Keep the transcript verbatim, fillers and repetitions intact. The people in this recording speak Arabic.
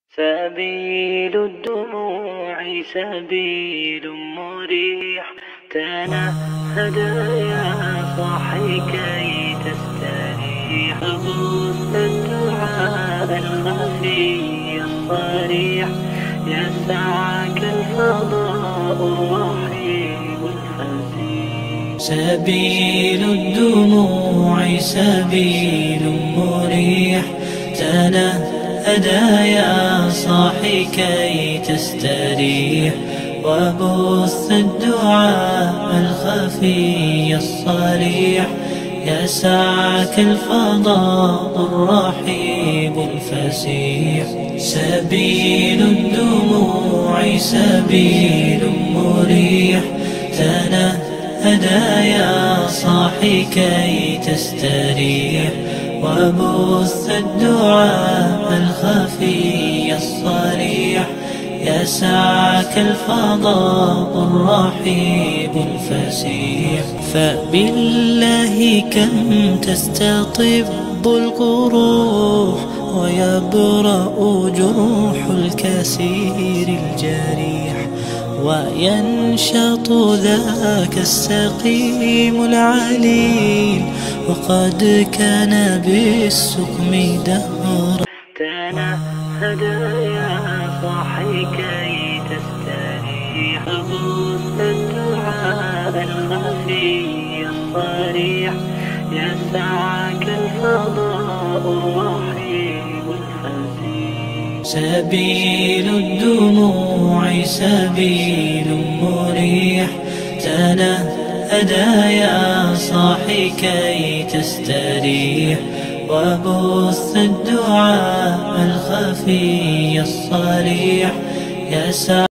سبيل الدموع سبيل مريح، تنهد يا صاحي كي تستريح. بث الدعاء الخفي الصريح، يسعك الفضاء الرحيم الفسيح. سبيل الدموع سبيل مريح، تنهدى يا صاحي كي تستريح. وبث الدعاء الخفي الصريح، يسعك الفضاء الرحيب الفسيح. سبيل الدموع سبيل مريح، تنهدى يا صاحي كي تستريح. وبث الدعاء الخفي الصريح، يسعك الفضاء الرحيب الفسيح. فبالله كم تستطب القروح، ويبرأ جروح الكسير الجريح. وينشط ذاك السقيم العليل، وقد كان بالسقم دهرا. تنهد يا صاحي كي تستريح. بث الدعاء الخفي الصريح، يسعك الفضاء الرحيم الفسيح. سبيل الدموع سبيل مريح، تنهدى يا صاحي كي تستريح. وبث الدعاء الخفي الصريح، يسعك